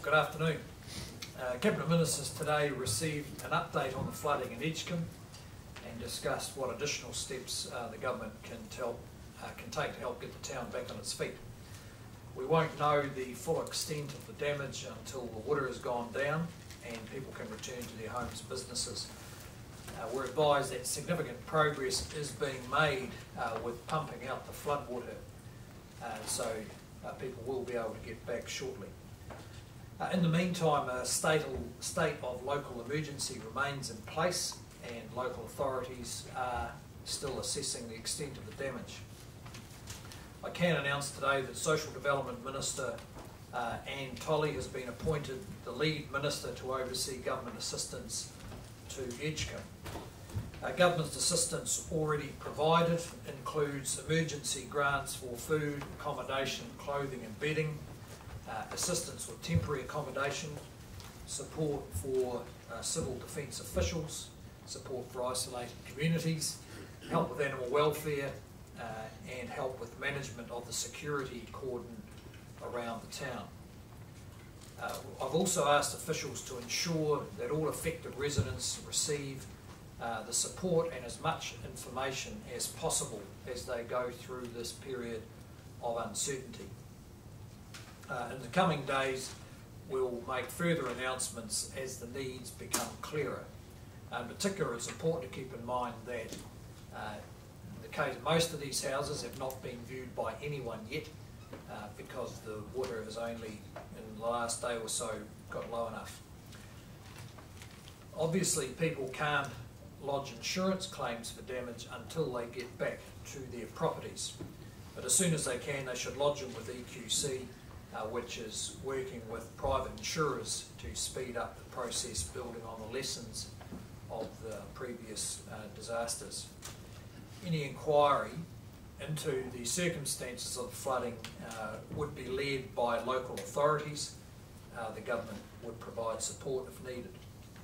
Good afternoon. Cabinet Ministers today received an update on the flooding in Edgecumbe and discussed what additional steps the government can take to help get the town back on its feet. We won't know the full extent of the damage until the water has gone down and people can return to their homes and businesses. We're advised that significant progress is being made with pumping out the floodwater, so people will be able to get back shortly. In the meantime, a state of local emergency remains in place and local authorities are still assessing the extent of the damage. I can announce today that Social Development Minister Anne Tolley has been appointed the lead minister to oversee government assistance to Edgecumbe. Government assistance already provided includes emergency grants for food, accommodation, clothing and bedding, assistance with temporary accommodation, support for civil defence officials, support for isolated communities, help with animal welfare, and help with management of the security cordon around the town. I've also asked officials to ensure that all affected residents receive the support and as much information as possible as they go through this period of uncertainty. In the coming days, we'll make further announcements as the needs become clearer. In particular, it's important to keep in mind that in the case, most of these houses have not been viewed by anyone yet because the water has only, in the last day or so, got low enough. Obviously, people can't lodge insurance claims for damage until they get back to their properties. But as soon as they can, they should lodge them with EQC, which is working with private insurers to speed up the process, building on the lessons of the previous disasters. Any inquiry into the circumstances of the flooding would be led by local authorities. The government would provide support if needed.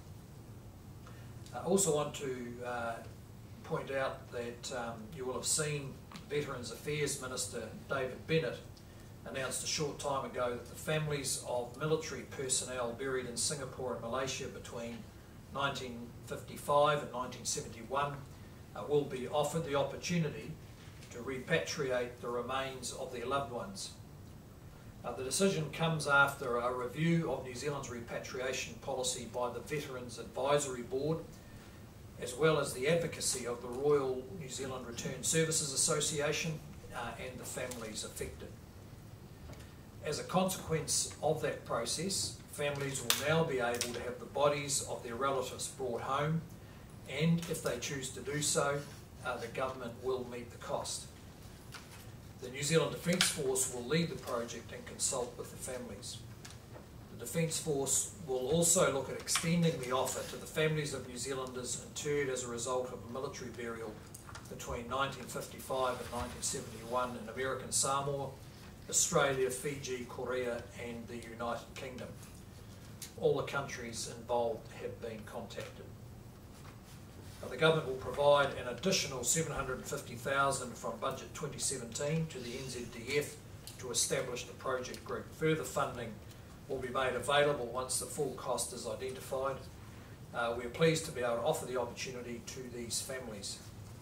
I also want to point out that you will have seen Veterans Affairs Minister David Bennett announced a short time ago that the families of military personnel buried in Singapore and Malaysia between 1955 and 1971 will be offered the opportunity to repatriate the remains of their loved ones. The decision comes after a review of New Zealand's repatriation policy by the Veterans Advisory Board, as well as the advocacy of the Royal New Zealand Return Services Association and the families affected. As a consequence of that process, families will now be able to have the bodies of their relatives brought home, and if they choose to do so, the government will meet the cost. The New Zealand Defence Force will lead the project and consult with the families. The Defence Force will also look at extending the offer to the families of New Zealanders interred as a result of a military burial between 1955 and 1971 in American Samoa, Australia, Fiji, Korea and the United Kingdom. All the countries involved have been contacted. The government will provide an additional $750,000 from Budget 2017 to the NZDF to establish the project group. Further funding will be made available once the full cost is identified. We are pleased to be able to offer the opportunity to these families.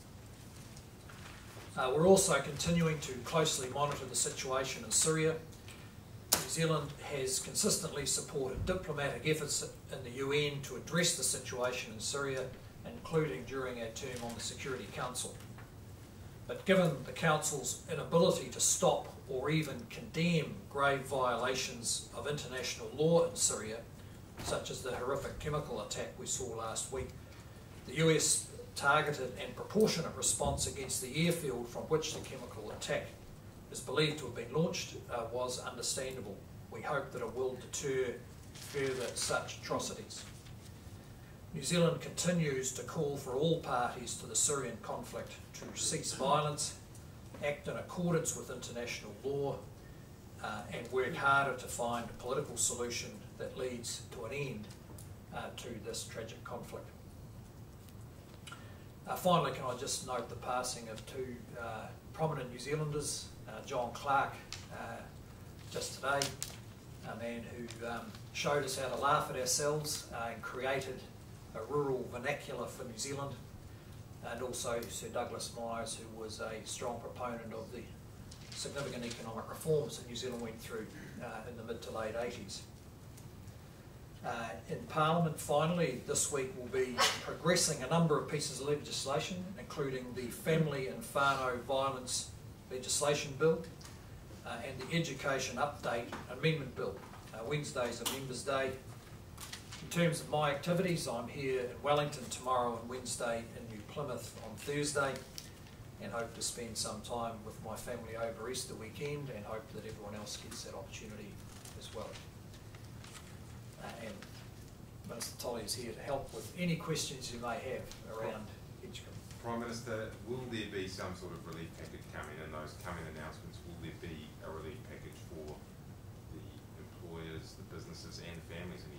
We're also continuing to closely monitor the situation in Syria. New Zealand has consistently supported diplomatic efforts in the UN to address the situation in Syria, including during our term on the Security Council. But given the Council's inability to stop or even condemn grave violations of international law in Syria, such as the horrific chemical attack we saw last week, the US targeted and proportionate response against the airfield from which the chemical attack is believed to have been launched was understandable. We hope that it will deter further such atrocities. New Zealand continues to call for all parties to the Syrian conflict to cease violence, act in accordance with international law, and work harder to find a political solution that leads to an end to this tragic conflict. Finally, can I just note the passing of two prominent New Zealanders, John Clark just today, a man who showed us how to laugh at ourselves and created a rural vernacular for New Zealand, and also Sir Douglas Myers, who was a strong proponent of the significant economic reforms that New Zealand went through in the mid to late 80s. In Parliament, finally, this week we'll be progressing a number of pieces of legislation, including the Family and Whānau Violence Legislation Bill and the Education Update Amendment Bill. Wednesday's a Members' Day. In terms of my activities, I'm here in Wellington tomorrow and Wednesday, in New Plymouth on Thursday, and hope to spend some time with my family over Easter weekend, and hope that everyone else gets that opportunity as well. And Minister Tolley is here to help with any questions you may have around Edgecumbe. Prime Minister, will there be some sort of relief package coming? In those coming announcements, will there be a relief package for the employers, the businesses and families in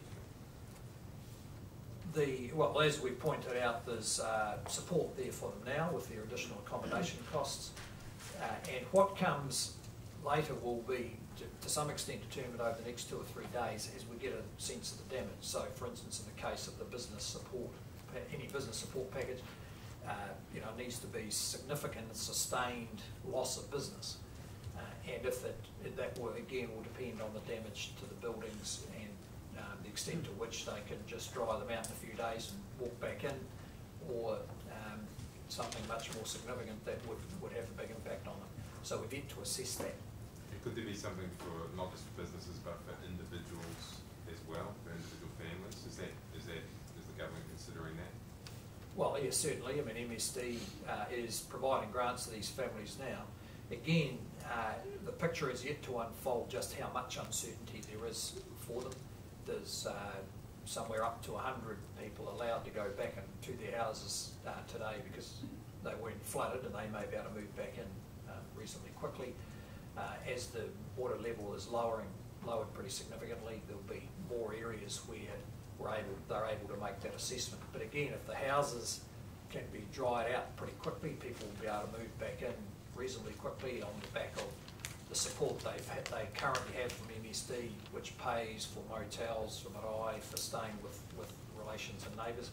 Edgecumbe? Well, as we pointed out, there's support there for them now with their additional accommodation costs, and what comes later will be to some extent determined over the next 2 or 3 days as we get a sense of the damage. So, for instance, in the case of the business support, any business support package, needs to be significant and sustained loss of business, and if that will again will depend on the damage to the buildings and the extent to which they can just dry them out in a few days and walk back in, or something much more significant that would have a big impact on them. So we've yet to assess that. Could there be something for not just for businesses but for individuals as well, for individual families? Is the government considering that? Well, yes, certainly. I mean, MSD is providing grants to these families now. Again, the picture is yet to unfold just how much uncertainty there is for them. There's somewhere up to 100 people allowed to go back into their houses today because they weren't flooded, and they may be able to move back in reasonably quickly. As the water level is lowered pretty significantly, there'll be more areas where they're able to make that assessment. But again, if the houses can be dried out pretty quickly, people will be able to move back in reasonably quickly on the back of the support they currently have from MSD, which pays for motels, for marae, for staying with relations and neighbours.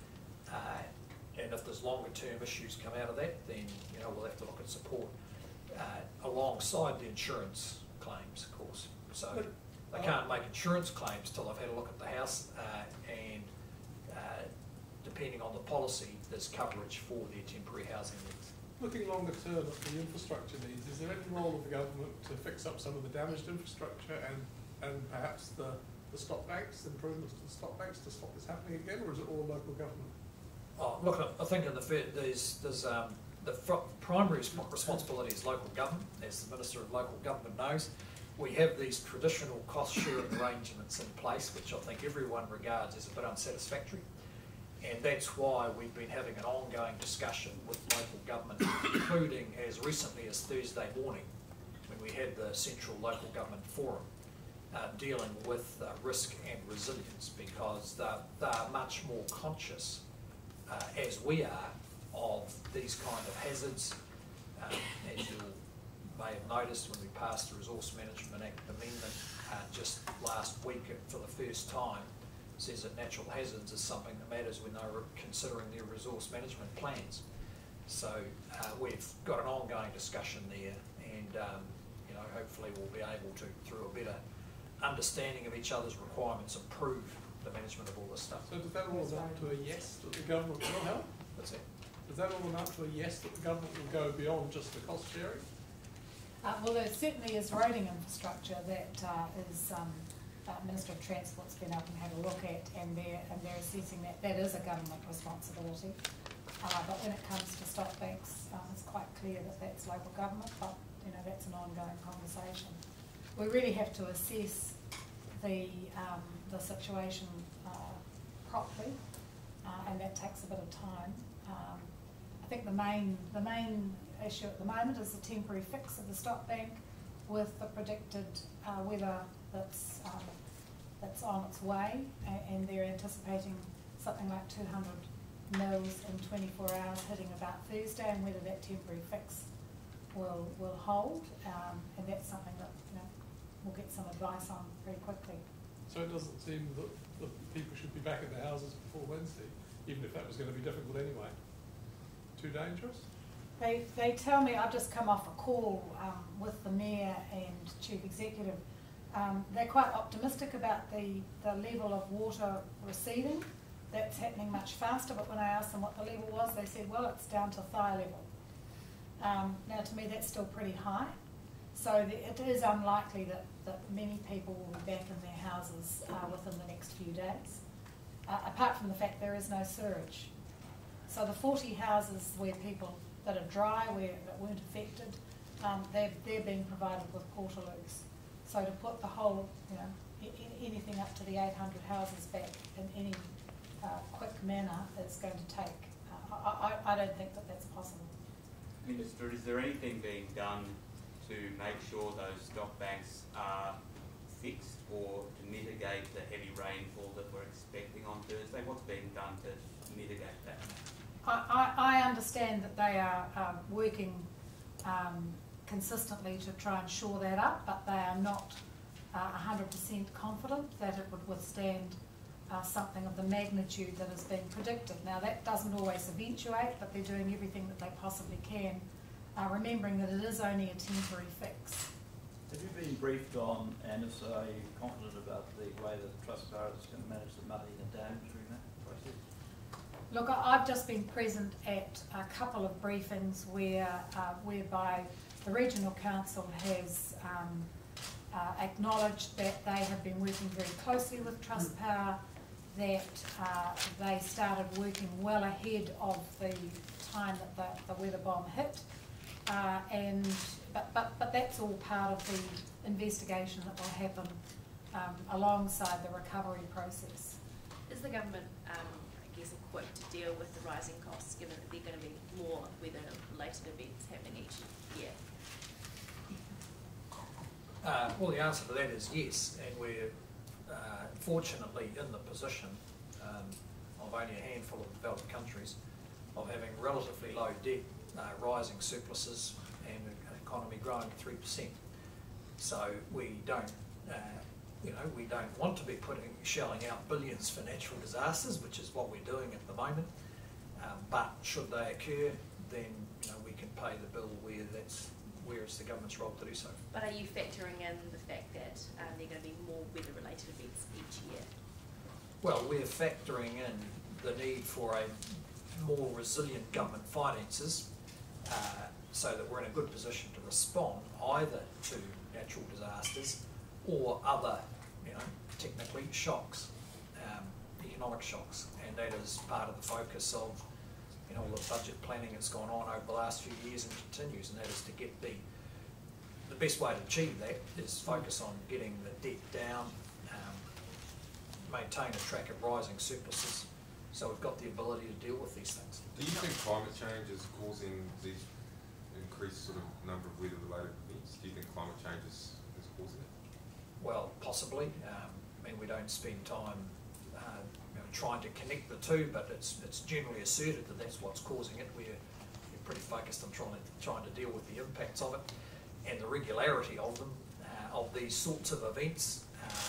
And if there's longer term issues come out of that, then we'll have to look at support alongside the insurance claims, of course. So they can't make insurance claims till they've had a look at the house, and depending on the policy, there's coverage for their temporary housing needs. Looking longer term at the infrastructure needs, is there any role of the government to fix up some of the damaged infrastructure and perhaps the stop banks, improvements to the stop banks to stop this happening again, or is it all local government? Oh, look, I think in the primary responsibility is local government, as the Minister of Local Government knows. We have these traditional cost-sharing arrangements in place, which I think everyone regards as a bit unsatisfactory. And that's why we've been having an ongoing discussion with local government, including as recently as Thursday morning, when we had the Central Local Government Forum, dealing with risk and resilience, because they are much more conscious, as we are, of these kind of hazards. As you may have noticed, when we passed the Resource Management Act amendment just last week, for the first time, says that natural hazards is something that matters when they're considering their resource management plans. So we've got an ongoing discussion there, and hopefully we'll be able to, through a better understanding of each other's requirements, improve the management of all this stuff. So does that all amount to a yes that the government will help? That's it. Does that all amount to a yes that the government will go beyond just the cost sharing? Well, there certainly is roading infrastructure that Minister of Transport's been up and had a look at, and they're assessing that is a government responsibility. But when it comes to stop banks, it's quite clear that that's local government, but that's an ongoing conversation. We really have to assess the situation properly, and that takes a bit of time. I think the main issue at the moment is the temporary fix of the stop bank, with the predicted weather that's on its way, and they're anticipating something like 200 mils in 24 hours hitting about Thursday, and whether that temporary fix will hold, and that's something that we'll get get some advice on very quickly. So it doesn't seem that the people should be back in their houses before Wednesday, even if that was going to be difficult anyway. Too dangerous? They tell me, I've just come off a call with the Mayor and Chief Executive. They're quite optimistic about the level of water receding. That's happening much faster, but when I asked them what the level was, they said, well, it's down to thigh level. Now, to me, that's still pretty high. So it is unlikely that many people will be back in their houses within the next few days, apart from the fact there is no sewage. So the 40 houses where people that are dry, that weren't affected, they're being provided with portaloos. So to put the whole, anything up to the 800 houses back in any quick manner is going to take, I don't think that that's possible. Minister, is there anything being done to make sure those stock banks are fixed or to mitigate the heavy rainfall that we're expecting on Thursday? What's being done to mitigate that? I understand that they are working consistently to try and shore that up, but they are not 100% confident that it would withstand something of the magnitude that is being predicted. Now, that doesn't always eventuate, but they're doing everything that they possibly can, remembering that it is only a temporary fix. Have you been briefed on, and if so, are you confident about the way that Trustpower is going to manage the muddy and dam during that process? Look, I've just been present at a couple of briefings whereby the Regional Council has acknowledged that they have been working very closely with Trustpower, that they started working well ahead of the time that the weather bomb hit, but that's all part of the investigation that will happen alongside the recovery process. Is the government, equipped to deal with the rising costs, given that there are going to be more weather-related events happening each year? Well, the answer to that is yes, and we're fortunately in the position of only a handful of developed countries of having relatively low debt, rising surpluses, and an economy growing at 3%. So we don't, we don't want to be shelling out billions for natural disasters, which is what we're doing at the moment. But should they occur, then we can pay the bill where it's the government's role to do so. But are you factoring in the fact that there are going to be more weather-related events each year? Well, we're factoring in the need for a more resilient government finances so that we're in a good position to respond either to natural disasters or other, technically shocks, economic shocks, and that is part of the focus of all the budget planning that's gone on over the last few years and continues, and that is to get the best way to achieve that is focus on getting the debt down, maintain a track of rising surpluses, so we've got the ability to deal with these things. Do you think climate change is causing these increased sort of number of weather-related events? Do you think climate change is causing it? Well, possibly. We don't spend time trying to connect the two, but it's generally asserted that that's what's causing it. We're pretty focused on trying to deal with the impacts of it and the regularity of them, of these sorts of events.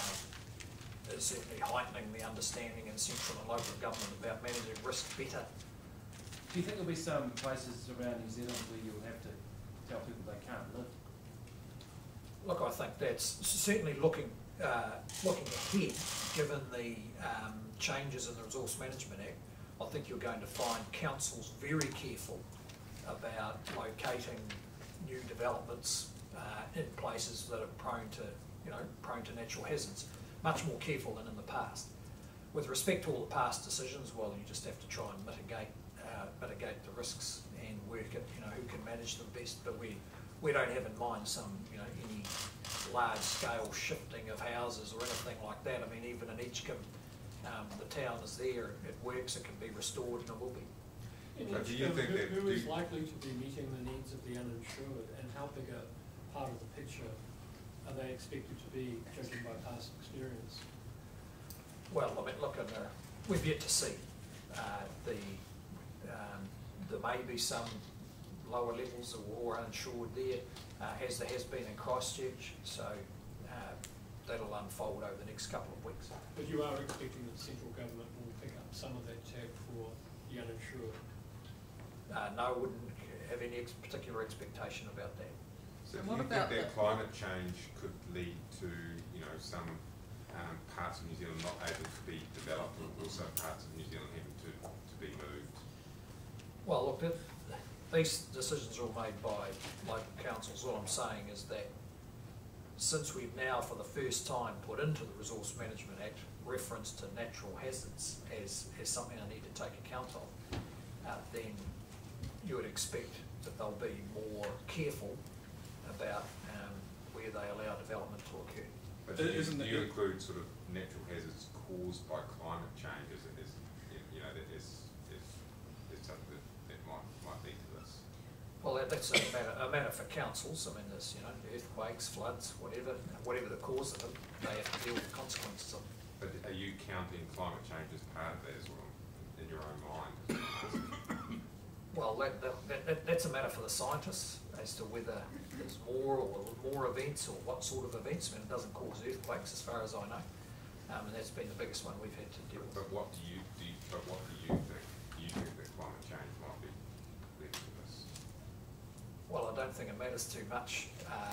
Is certainly heightening the understanding in central and local government about managing risk better. Do you think there'll be some places around New Zealand where you'll have to tell people they can't live? Look, I think that's certainly looking ahead, given the changes in the Resource Management Act. I think you're going to find councils very careful about locating new developments in places that are prone to natural hazards. Much more careful than in the past. With respect to all the past decisions, well, you just have to try and mitigate the risks and work at who can manage them best. But we don't have in mind some any large scale shifting of houses or anything like that. I mean, even in Edgecumbe, the town is there, it works, it can be restored, and it will be. Do you think who is likely to be meeting the needs of the uninsured, and how big a part of the picture are they expected to be, judging by past experience? Well, I mean, look, we've yet to see. There may be some lower levels or uninsured there, as there has been in Christchurch. So that'll unfold over the next couple of weeks. But you are expecting that central government will pick up some of that tab for the uninsured? No, I wouldn't have any particular expectation about that. So And do what you about think that the- climate change could lead to, some parts of New Zealand not able to be developed, or also parts of New Zealand having to be moved? Well, look, these decisions are all made by local councils. All I'm saying is that since we've now, for the first time, put into the Resource Management Act reference to natural hazards as something I need to take account of, then you would expect that they'll be more careful about where they allow development to occur. But do you include sort of natural hazards caused by climate change as something that might lead to this? Well, that's a matter for councils. I mean, there's earthquakes, floods, whatever the cause of them, they have to deal with the consequences of them. But are you counting climate change as part of that as well, in your own mind? Well, that's a matter for the scientists as to whether there's more events or what sort of events. I mean, it doesn't cause earthquakes as far as I know, and that's been the biggest one we've had to deal with. But what do you think? Do you think that climate change might be leading to this? Well, I don't think it matters too much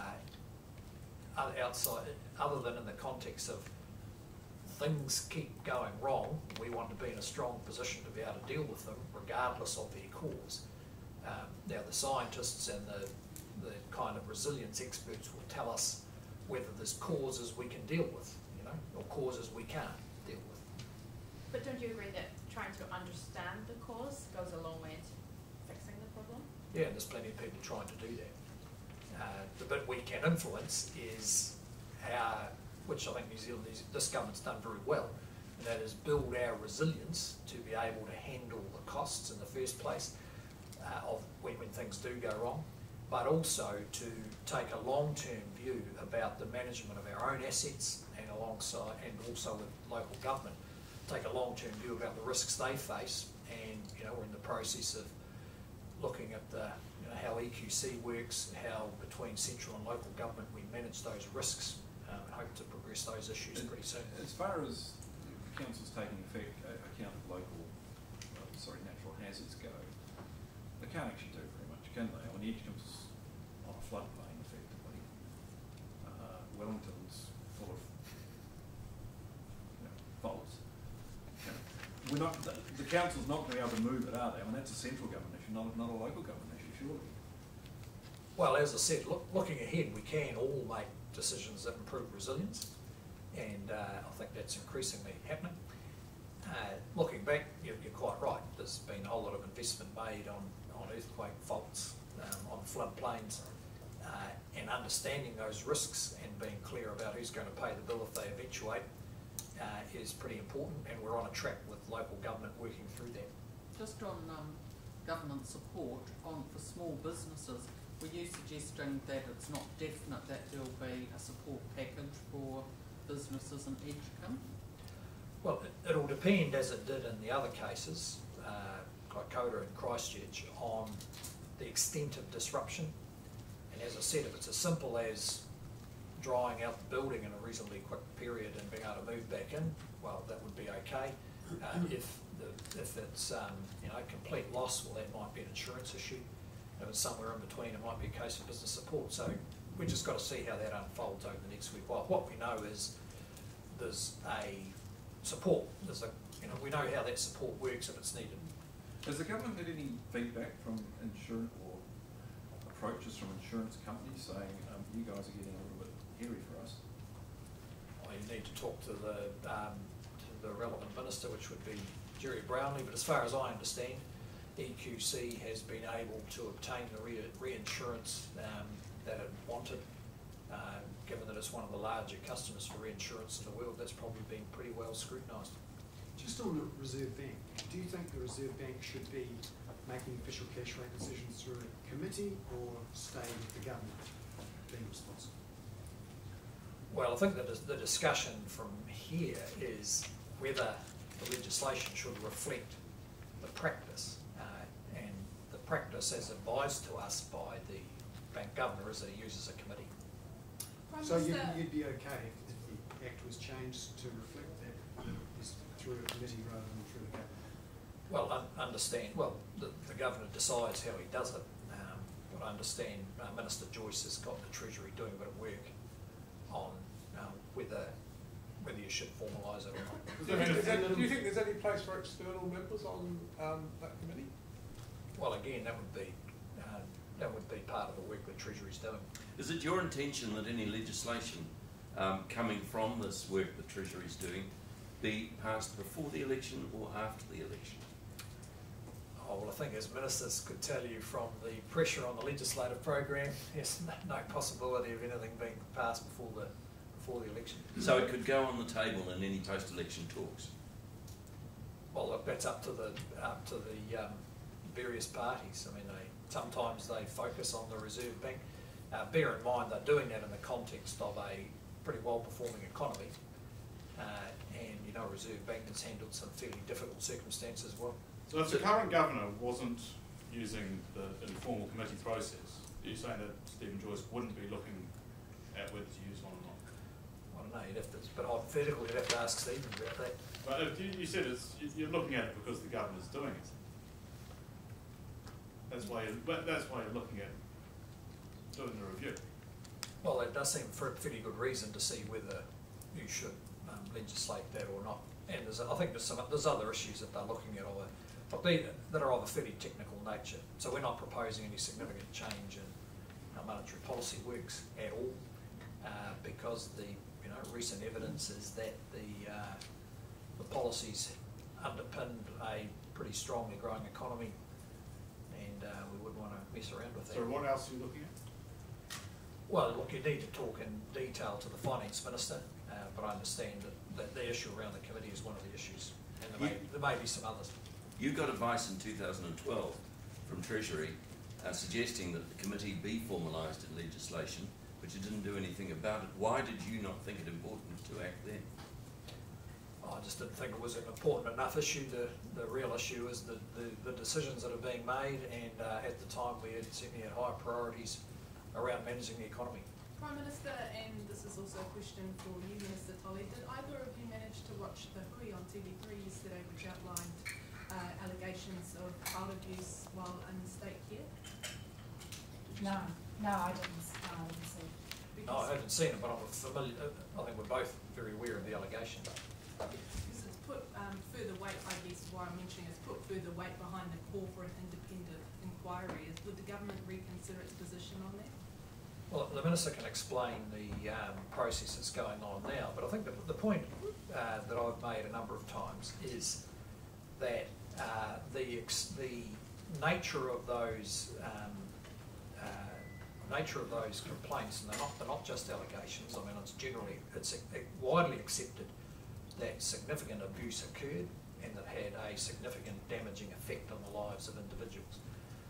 outside, other than in the context of things keep going wrong. We want to be in a strong position to be able to deal with them, regardless of their cause. Now, the scientists and the kind of resilience experts will tell us whether there's causes we can deal with, or causes we can't deal with. But don't you agree that trying to understand the cause goes a long way to fixing the problem? Yeah, and there's plenty of people trying to do that. The bit we can influence is which I think New Zealand, this government's done very well, and that is build our resilience to be able to handle the costs in the first place of when things do go wrong, but also to take a long-term view about the management of our own assets and also with local government, take a long-term view about the risks they face, and we're in the process of looking at how EQC works, how between central and local government we manage those risks, and hope to progress those issues pretty soon. As far as the council's taking account of natural hazards go, they can't actually do very much, can they? I mean, Edgecumbe's on a floodplain, effectively. Wellington's full of faults. We're not. The council's not going to be able to move it, are they? I mean, that's a central government issue, not a local government issue, surely. Well, as I said, looking ahead, we can all make decisions that improve resilience, and I think that's increasingly happening. Looking back, you're quite right. There's been a whole lot of investment made on earthquake faults, on floodplains, and understanding those risks and being clear about who's going to pay the bill if they eventuate is pretty important, and we're on a track with local government working through that. Just on government support for small businesses, were you suggesting that it's not definite that there'll be a support package for businesses in Edgecumbe? Well, it'll depend, as it did in the other cases, like Coda and Christchurch, on the extent of disruption. And as I said, if it's as simple as drying out the building in a reasonably quick period and being able to move back in, well, that would be okay. If it's complete loss, well, that might be an insurance issue. If it's somewhere in between, it might be a case of business support. So we just got to see how that unfolds over the next week. Well, what we know is there's a support. We know how that support works if it's needed. Has the government had any feedback from insurance or approaches from insurance companies saying you guys are getting a little bit hairy for us? Well, you need to talk to the relevant minister, which would be Jerry Brownlee. But as far as I understand, EQC has been able to obtain the reinsurance that it wanted. Given that it's one of the larger customers for reinsurance in the world, that's probably been pretty well scrutinised. Just on the Reserve Bank, do you think the Reserve Bank should be making official cash rate decisions through a committee or stay with the government being responsible? Well, I think that the discussion from here is whether the legislation should reflect the practice. And the practice as advised to us by the Bank Governor is that he uses a committee. Prime So you'd be okay if the Act was changed to reflect that through a committee rather than through the government? Well, understand, well, the Governor decides how he does it, but I understand Minister Joyce has got the Treasury doing a bit of work on whether you should formalise it or not. Do you think there's any place for external members on that committee? Well, again, that would be part of the work the Treasury's doing. Is it your intention that any legislation coming from this work the Treasury's doing be passed before the election or after the election? Oh, well, I think as ministers could tell you from the pressure on the legislative program, there's no possibility of anything being passed before the election. So it could go on the table in any post-election talks? Well, look, that's up to the various parties. I mean, sometimes they focus on the Reserve Bank. Bear in mind they're doing that in the context of a pretty well-performing economy, and you know, Reserve Bank has handled some fairly difficult circumstances as well. So if the current governor wasn't using the informal committee process, are you saying that Stephen Joyce wouldn't be looking at whether to use one or not? I don't know, you'd have to, but hypothetically you'd have to ask Stephen about that. But if you said you're looking at it because the governor's doing it. That's why you're looking at doing the review. Well, it does seem for a pretty good reason to see whether you should legislate that or not. And I think there's other issues that they're looking at that are of a fairly technical nature. So we're not proposing any significant change in how monetary policy works at all, because the recent evidence is that the policies underpinned a pretty strongly growing economy, and we wouldn't want to mess around with that. So what else are you looking at? Well, look, you need to talk in detail to the Finance Minister, but I understand that the issue around the committee is one of the issues, and there may be some others. You got advice in 2012 from Treasury suggesting that the committee be formalised in legislation, but you didn't do anything about it. Why did you not think it important to act then? I just didn't think it was an important enough issue. The real issue is the decisions that are being made, and at the time we certainly had higher priorities around managing the economy. Prime Minister, and this is also a question for you, Minister Tolley, did either of you manage to watch the Hui on TV3 yesterday, which outlined allegations of child abuse while in state care? No, I didn't see it. No, I haven't seen it, but I'm familiar. I think we're both very aware of the allegation. Because it's put further weight, I guess, why I'm mentioning it's put further weight behind the call for an independent inquiry. Would the government reconsider its position on that? Well, the Minister can explain the process that's going on now, but I think the point that I've made a number of times is that the nature of those complaints, and they're not just allegations. I mean, it's widely accepted that significant abuse occurred and that had a significant damaging effect on the lives of individuals.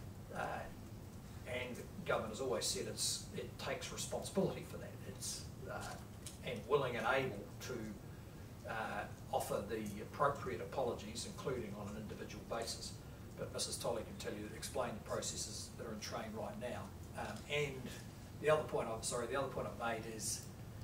And the government has always said it takes responsibility for that. It's and willing and able to offer the appropriate apologies, including on an individual basis. But Mrs. Tolley can explain the processes that are in train right now. And the other point I've made is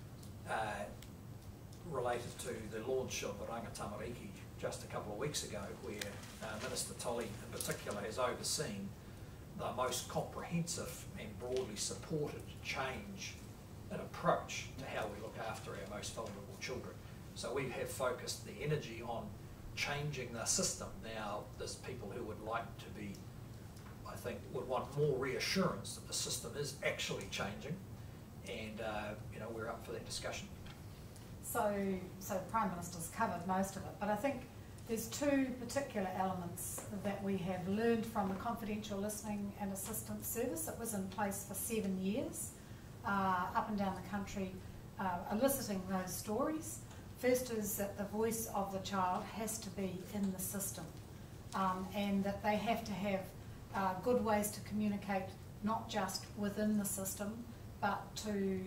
related to the launch of the Rangatamariki just a couple of weeks ago, where Minister Tolley in particular has overseen the most comprehensive and broadly supported change and approach to how we look after our most vulnerable children. So we have focused the energy on changing the system. Now there's people who would like to be, I think, would want more reassurance that the system is actually changing, and we're up for that discussion. So the Prime Minister's covered most of it, but I think there's two particular elements that we have learned from the confidential listening and assistance service. It was in place for 7 years, up and down the country, eliciting those stories. First is that the voice of the child has to be in the system, and that they have to have good ways to communicate, not just within the system, but to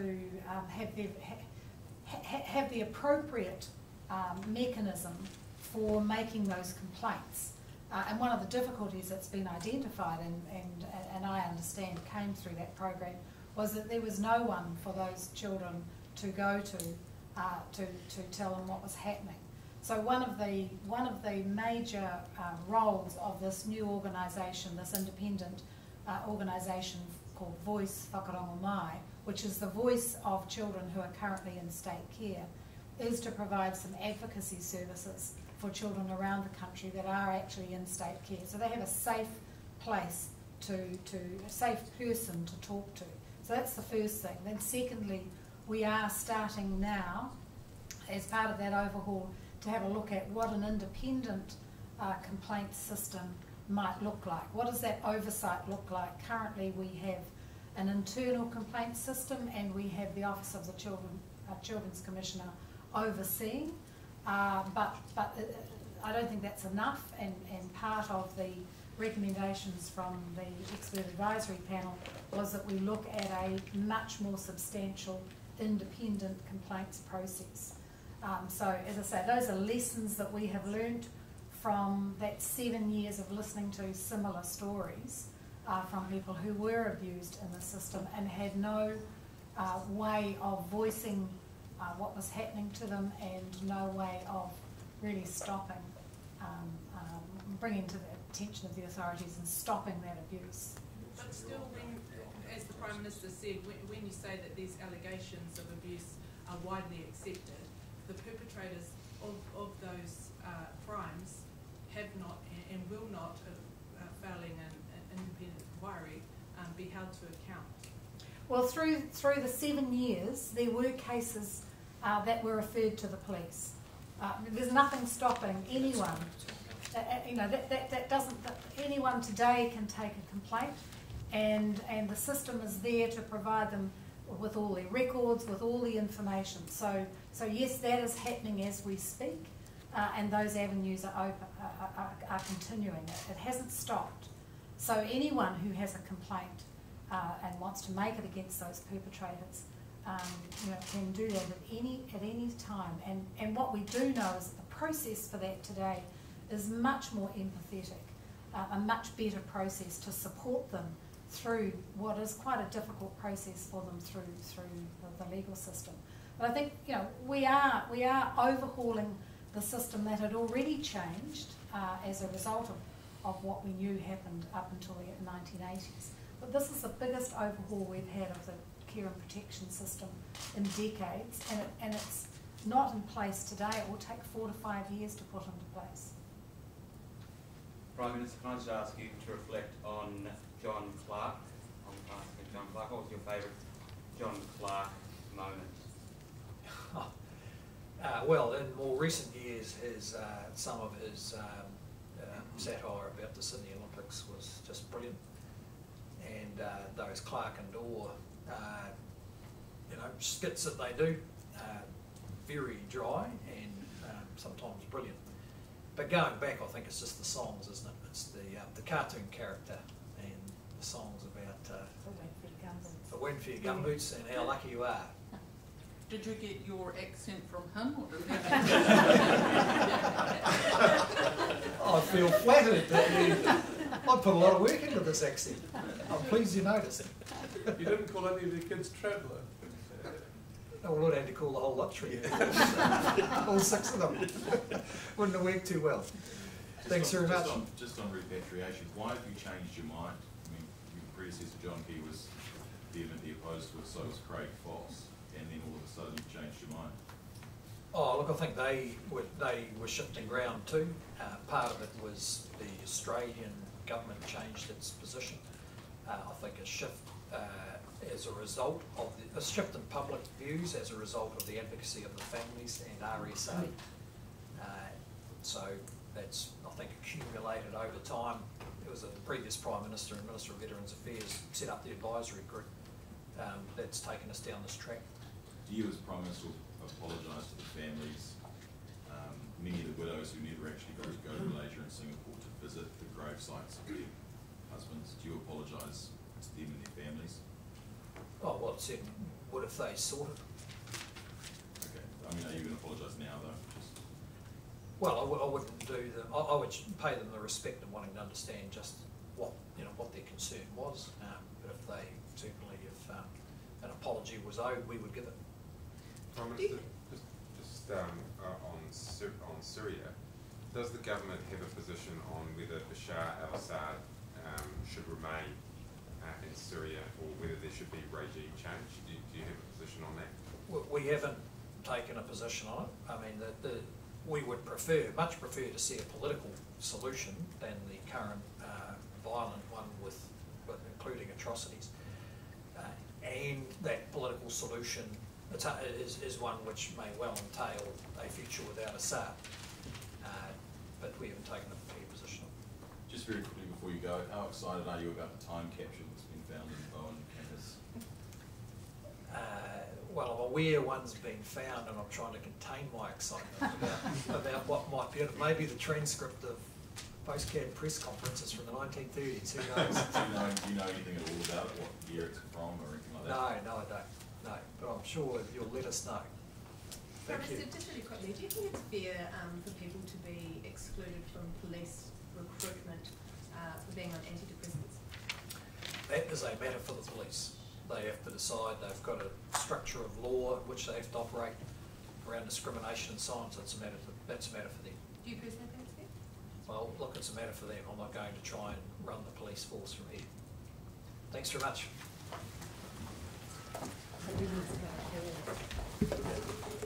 have the appropriate mechanism for making those complaints. And one of the difficulties that's been identified, and I understand came through that program, was that there was no one for those children to go to tell them what was happening. So one of the major roles of this new organisation, this independent organisation called Voice Whakarongo Mai, which is the voice of children who are currently in state care, is to provide some advocacy services for children around the country that are actually in state care. So they have a safe place a safe person to talk to. So that's the first thing. Then secondly, we are starting now, as part of that overhaul, to have a look at what an independent complaint system might look like. What does that oversight look like? Currently we have an internal complaint system and we have the Office of the Children's Commissioner overseeing, but I don't think that's enough, and part of the recommendations from the expert advisory panel was that we look at a much more substantial independent complaints process. So as I say, those are lessons that we have learnt from that 7 years of listening to similar stories from people who were abused in the system and had no way of voicing what was happening to them and no way of really stopping, bringing to the attention of the authorities and stopping that abuse. But still, when, as the Prime Minister said, when you say that these allegations of abuse are widely accepted, the perpetrators of those crimes have not and will not, failing an independent inquiry, be held to account. Well, through the 7 years, there were cases that were referred to the police. There's nothing stopping anyone. Anyone today can take a complaint, and the system is there to provide them with all their records, with all the information. So yes, that is happening as we speak, and those avenues are open, are continuing. It hasn't stopped. So anyone who has a complaint and wants to make it against those perpetrators, can do that at any time. And what we do know is that the process for that today is much more empathetic, a much better process to support them through what is quite a difficult process for them through the legal system. But I think we are overhauling the system that had already changed as a result of what we knew happened up until the 1980s. But this is the biggest overhaul we've had of the care and protection system in decades, and it's not in place today. It will take 4 to 5 years to put into place. Prime Minister, can I just ask you to reflect on John Clark, on the passing of John Clark? What was your favourite John Clark moment? Well, in more recent years, some of his satire about the Sydney Olympics was just brilliant, and those Clark and Dorr, skits that they do, very dry and sometimes brilliant. But going back, I think it's just the songs, isn't it? It's the cartoon character and the songs about the wind for your gumboots and how lucky you are. Did you get your accent from him, or did you? I feel flattered that I put a lot of work into this accent. I'm pleased you noticed it. You didn't call any of your kids Traveller? Oh, well, I had to call the whole lot tree. All 6 of them. Wouldn't have worked too well. Thanks very much. Just on repatriation, why have you changed your mind? I mean, your predecessor John Key was vehemently opposed to it, so was Craig Foss, and then all of a sudden you changed your mind. Oh, look, I think they were shifting ground too. Part of it was the Australian government changed its position. I think a shift as a result of a shift in public views as a result of the advocacy of the families and RSA. So that's, I think, accumulated over time. It was the previous Prime Minister and Minister of Veterans Affairs set up the advisory group that's taken us down this track. Do you as Prime Minister apologise to the families, many of the widows who never actually go to Malaysia and Singapore to visit the grave sites of their husbands? Do you apologise to them and their families? Oh, well, it said, what if they sorted? Okay, I mean, are you going to apologise now though? Just... Well, I wouldn't do them. I would pay them the respect of wanting to understand just what their concern was. But if they certainly, if an apology was owed, we would give it. Prime Minister, just on Syria, does the government have a position on whether Bashar al-Assad should remain in Syria, or whether there should be regime change? Do you have a position on that? We haven't taken a position on it. I mean, we would much prefer to see a political solution than the current violent one with including atrocities. And that political solution is one which may well entail a future without Assad. But we haven't taken a clear position on it. Just very quickly before you go, how excited are you about the time capsule that's been found in Bowen campus? Well, I'm aware one's been found, and I'm trying to contain my excitement about what might be in it. Maybe the transcript of post-cab press conferences from the 1930s, who knows? Do you know anything at all about it, what year it's from or anything like that? No, I don't. No, but I'm sure you'll let us know. Thank you. Just really quickly, do you think it's fair for people to be excluded from police recruitment for being on antidepressants? That is a matter for the police. They have to decide. They've got a structure of law in which they have to operate around discrimination and so on. So that's a matter for them. Do you personally think it's fair? Well, look, it's a matter for them. I'm not going to try and run the police force from here. Thanks very much.